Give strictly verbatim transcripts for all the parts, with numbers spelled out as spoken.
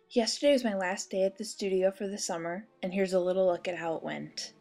Yesterday was my last day at the studio for the summer, and here's a little look at how it went.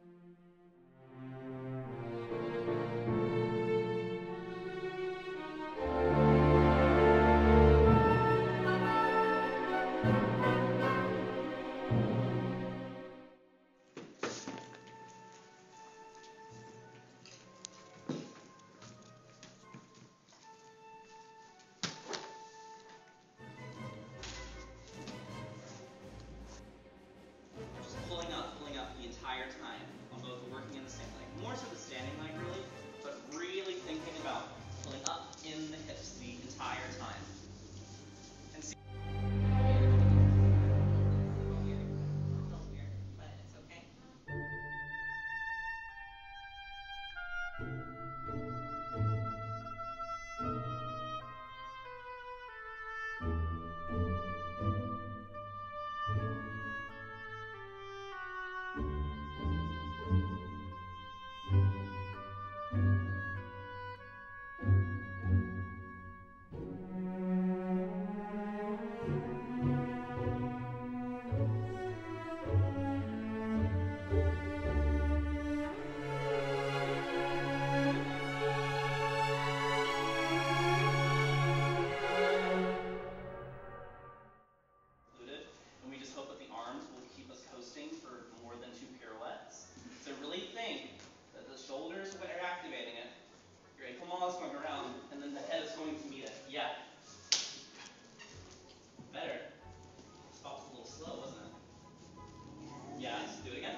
Pulling up, pulling up the entire time on both the working and the standing leg. More so the standing leg, really, but really thinking about pulling up in the hips the entire time. And see. But it's okay. And we just hope that the arms will keep us coasting for more than two pirouettes. So really think that the shoulders are activating it, your ankle maw is going around, and then the head is going to meet it. Yeah. Better. That was a little slow, wasn't it? Yeah, let's do it again.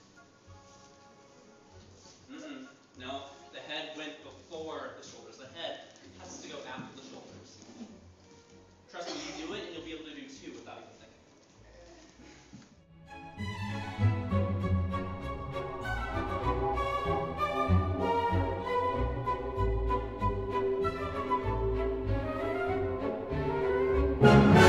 Mm-mm. No, the head went before the shoulders. The head has to go after the shoulders. Trust me, you do it and you'll be able to do two without even thinking. Thank you.